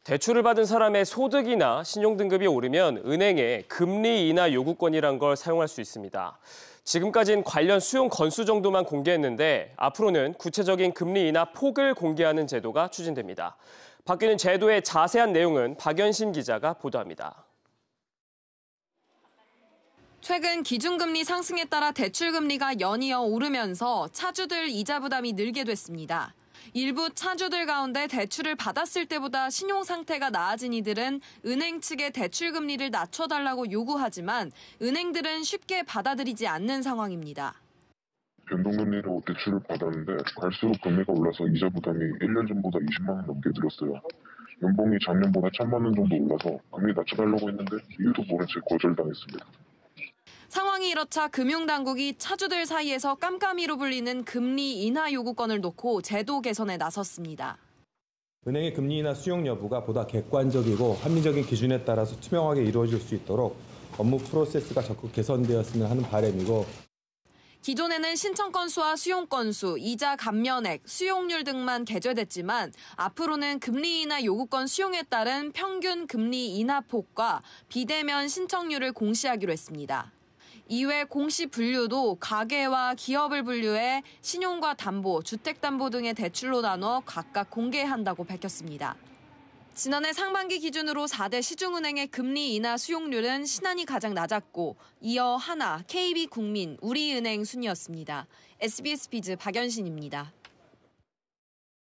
대출을 받은 사람의 소득이나 신용등급이 오르면 은행에 금리 인하 요구권이란 걸 사용할 수 있습니다. 지금까지는 관련 수용 건수 정도만 공개했는데 앞으로는 구체적인 금리 인하 폭을 공개하는 제도가 추진됩니다. 바뀌는 제도의 자세한 내용은 박연신 기자가 보도합니다. 최근 기준금리 상승에 따라 대출금리가 연이어 오르면서 차주들 이자 부담이 늘게 됐습니다. 일부 차주들 가운데 대출을 받았을 때보다 신용 상태가 나아진 이들은 은행 측에 대출금리를 낮춰달라고 요구하지만 은행들은 쉽게 받아들이지 않는 상황입니다. 변동금리로 대출을 받았는데 갈수록 금리가 올라서 이자 부담이 1년 전보다 20만 원 넘게 늘었어요. 연봉이 작년보다 1,000만 원 정도 올라서 금리 낮춰달라고 했는데 이유도 모른 채 거절당했습니다. 상황이 이렇자 금융당국이 차주들 사이에서 깜깜이로 불리는 금리 인하 요구권을 놓고 제도 개선에 나섰습니다. 은행의 금리 인하 수용 여부가 보다 객관적이고 합리적인 기준에 따라서 투명하게 이루어질 수 있도록 업무 프로세스가 적극 개선되었으면 하는 바람이고, 기존에는 신청 건수와 수용 건수, 이자 감면액, 수용률 등만 개조됐지만 앞으로는 금리 인하 요구권 수용에 따른 평균 금리 인하 폭과 비대면 신청률을 공시하기로 했습니다. 이외 공시 분류도 가계와 기업을 분류해 신용과 담보, 주택담보 등의 대출로 나눠 각각 공개한다고 밝혔습니다. 지난해 상반기 기준으로 4대 시중은행의 금리 인하 수용률은 신한이 가장 낮았고 이어 하나, KB국민, 우리은행 순이었습니다. SBS 비즈 박연신입니다.